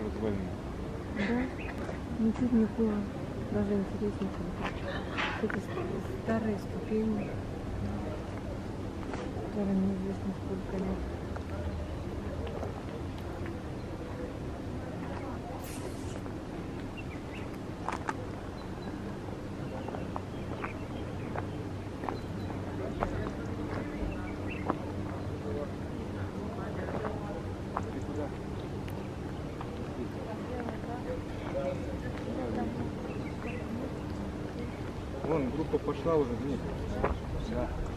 развалины. Да? Ничуть не было. Даже интереснее, чем это старые ступени, которые неизвестно сколько лет. Вон группа пошла уже вниз. Да.